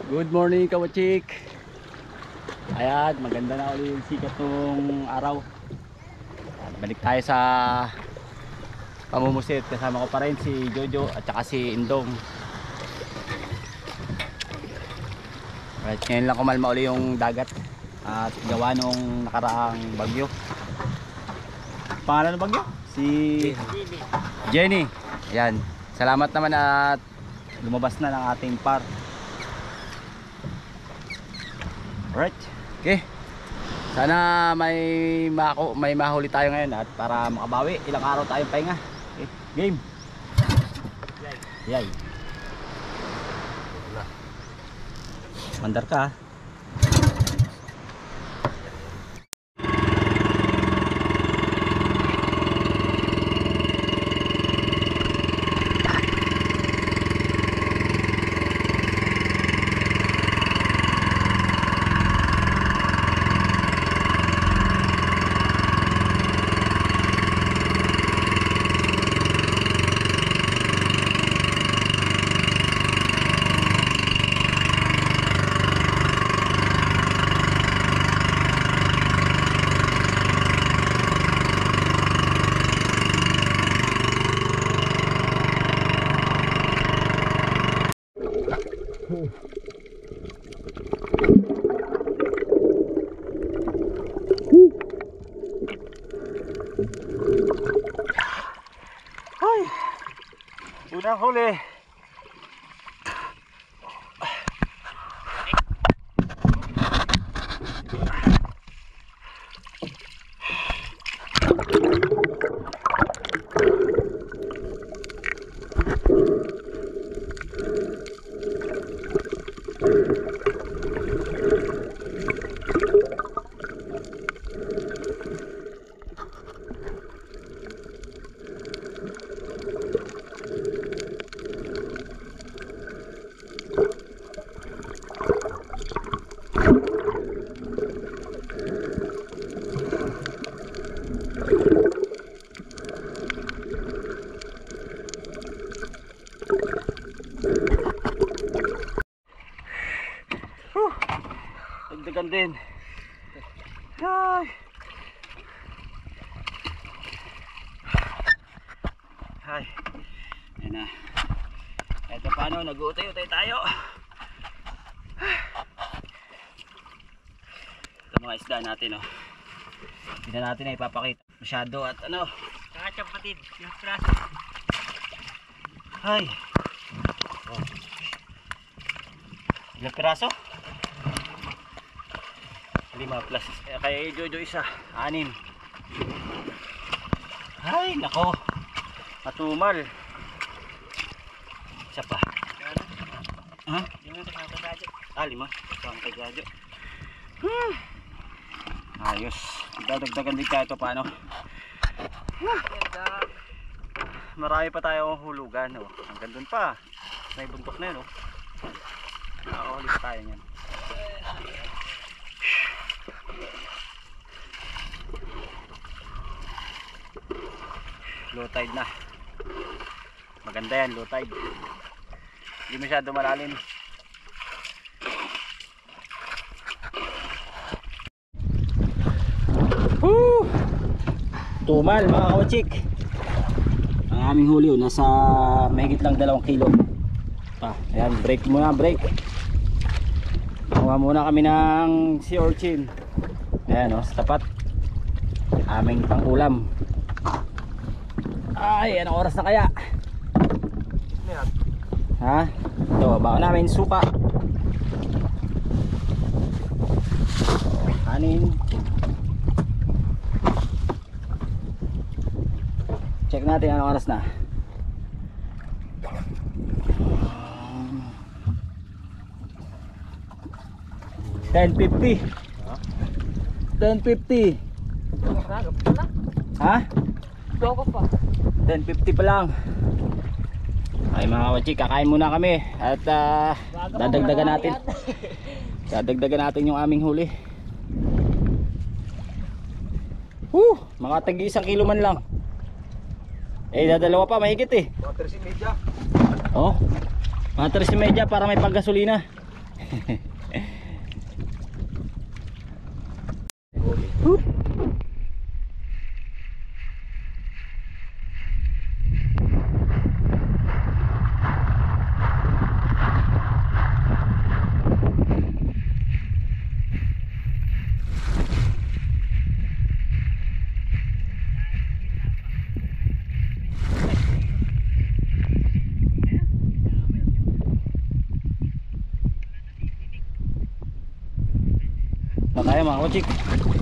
Good morning, Kawachik. Ayan, maganda na ulit yung sikat ng araw. At balik tayo sa pamumusit. Kasama ko pa rin si Jojo at saka si Indong. Right, ngayon lang kumalma ulit yung dagat at gawa nung nakaraang bagyo. Pangalan ng bagyo? Si Jenny. Ayan, salamat naman at lumabas na ng ating par. Alright, okay. Sana may mahuli tayo ngayon at para makabawi, ilang araw tayong pahinga. Okay, game. Yay. Mandar ka. Ay, unang huli. Dagdagan din. Ay. Ay. Ayan na. Ito paano, nag-uutay-utay tayo. Ito mga isda natin, oh. Hindi na natin na ipapakita masyado at ano. Kakachapatid, yung praso. Ay. Oh. Ilang piraso? 5 plus kay Jojo isa, 6. Ay nako, matumal. Isa pa. Ha? 5 kakadadyo. 5 kakadadyo. Ayos, dadagdagan din tayo ito paano. Marami pa tayong hulugan, oh. Hanggang dun pa may bundok na yun, oh. Nakakahuli pa tayo yan. Low tide na. Maganda yan, low tide. Hindi masyado malalim. Woo! Tumal mga kawachik. Ang aming huli, nasa mahigit lang 2 kilo. Ayan, break muna, break. Kuha muna kami ng sea urchin. Ayan, oh, sa tapat. Aming pang-ulam. Ay, anong oras na kaya? Ha? Ito, baka namin suka. Kanin. Check natin anong oras na. 10:50. 10:50. Ha? Loko pa. 10:50 pa lang. Ay mga kawachik, kakain muna kami at dadagdagan natin. Dadagdagan natin yung aming huli. Mga tagi 1 kilo man lang. Eh dadalawa pa mahigit eh. Mga 3.30. Oh. Mga 3.30 para may paggasolina. Kaya mga kochik.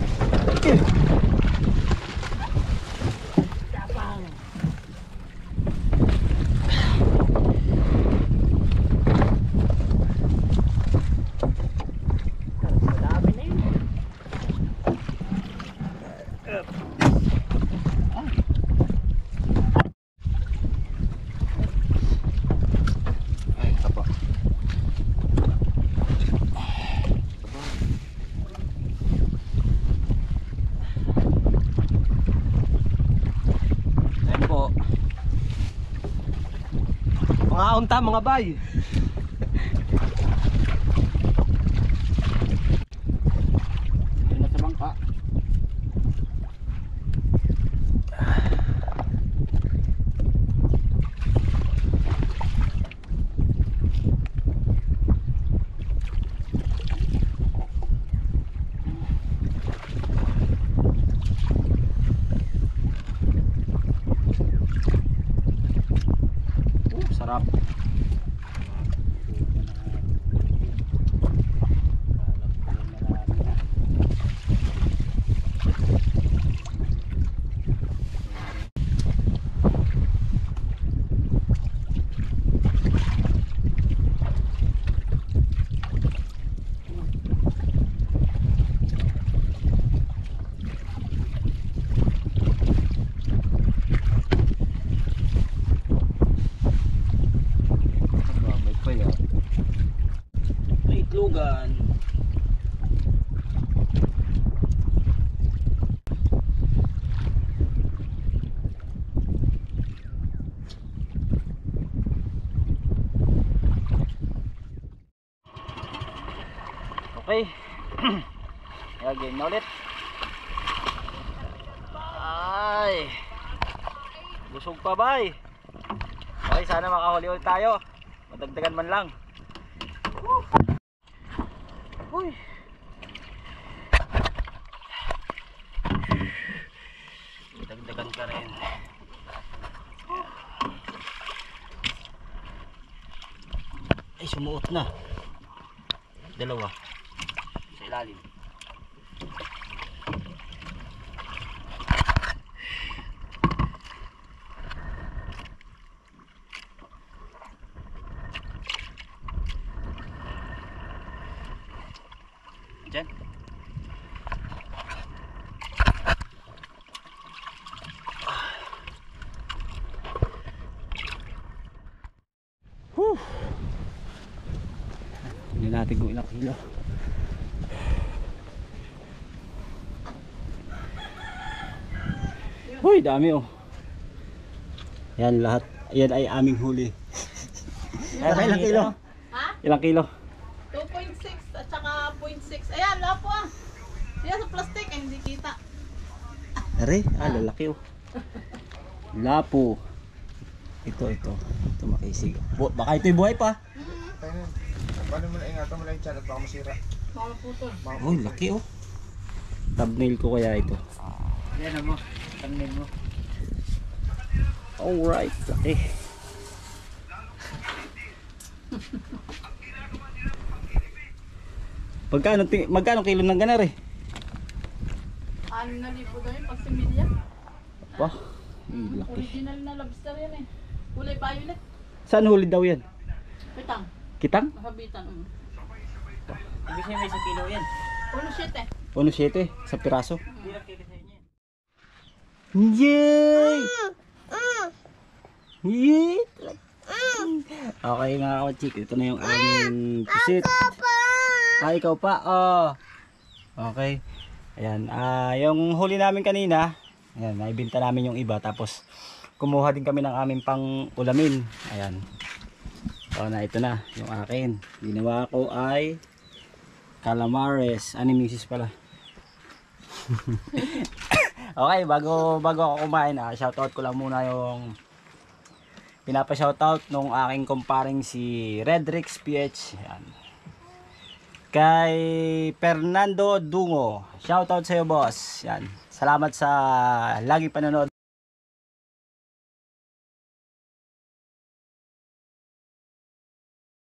Madami na yun. Ay, tapa. Ayan po. Mga unta, mga bay. Yun na sa bangka. Sarap. May pa yan. May itlogan. Okay. Kaya game na ulit. Ay. Busog pa bay. Okay, sana makahuli ulit tayo. Madagdagan man lang. Uy. Dagdagan ka rin. Ay, sumuot na. Dalawa. Sa ilalim. Diyan. Hindi natin kung ilang kilo. Uy, dami oh. Yan lahat. Yan ay aming huli. Ilang kilo? Ha? Ilang kilo? 2.6 at saka 0.6. Ayan, lapo ah. Yan sa plastic, ay hindi kita. Are, lalaki oh. Lapo. Ito makisig. Baka ito'y buhay pa. Paano mo na ingatan mo lang yung tiyan at baka masira. Mga putol. Oh, laki oh. Thumbnail ko kaya ito. Yan mo. Tangin mo. Alright, laki. Magkano kilo ng ganar eh? 6,000 daw yun pag similya. Wah, laki. Original na lobster yan eh. Kulay violet. Saan huli daw yan? Pitang. Kitang? Mahabitan. Ibig sabihin may 1 kilo yan. 1.7. 1.7 sa piraso. Hirap kayo sa inyo. Yay! Yay! Okay mga kachik, ito na yung aming pusit. Ay, ikaw pa. Oh. Okay. Ayan, yung huli namin kanina, ayan, naibenta namin yung iba tapos kumuha din kami ng aming pang ulamin. Ayan. O na, ito na yung akin. Ginawa ko ay calamares. Misis pala. Okay, bago ako kumain, shoutout ko lang muna yung pinapa-shoutout nung aking kumparing si Redrix PH. Yan. Kay Fernando Dungo. Shoutout sa iyo, boss. Yan. Salamat sa lagi panonood.